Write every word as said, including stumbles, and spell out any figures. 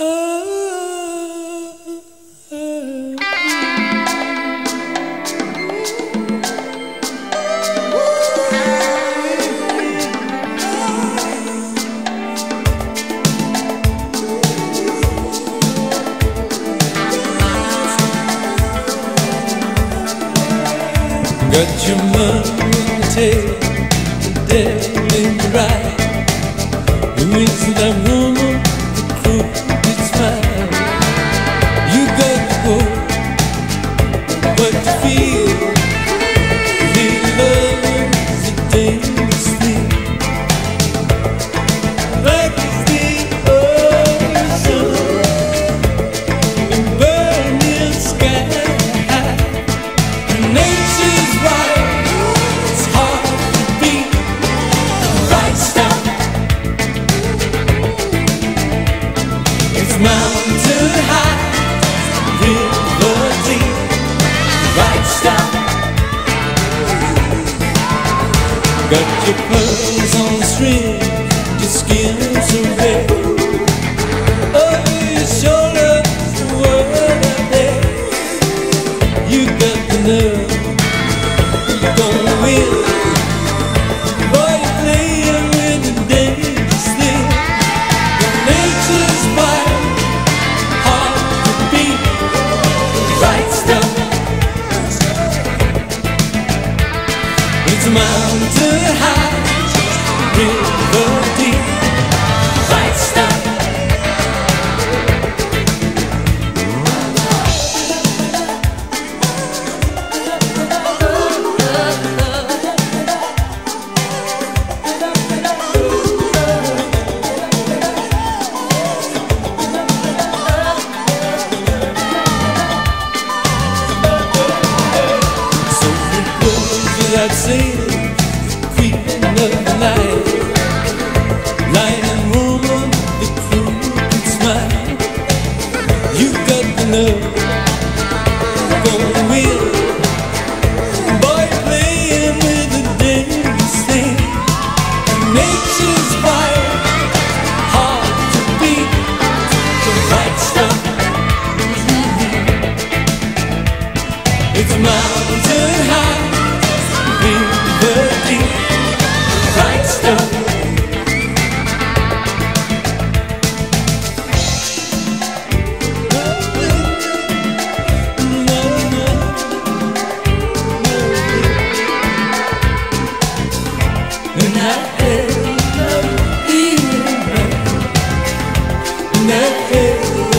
Got your money tail, daring right. It means that woman, the crooked smile. You got to go, but you feel real love is a dangerous thing. Like the ocean and burning sky. Nature's right, it's hard to beat. Right stop, it's mountain high, river deep. Right stop, got your pearls on the string, your skin's so red. Over your shoulders, the world out there. You got the nerve. Gonna win. Boy, you're playing with a dangerous thing. Your nature's fire, hard to beat. Right stuff. It's mountain high, river deep. Right stuff. That sail, creeping of the night, lying woman, the crooked smile. You got the nerve, gonna win. Boy, playing with a dangerous thing. Nature's fire, hard to beat. The right stuff. It's mountain high, river deep, right stuff. And I had love feeling right, and I had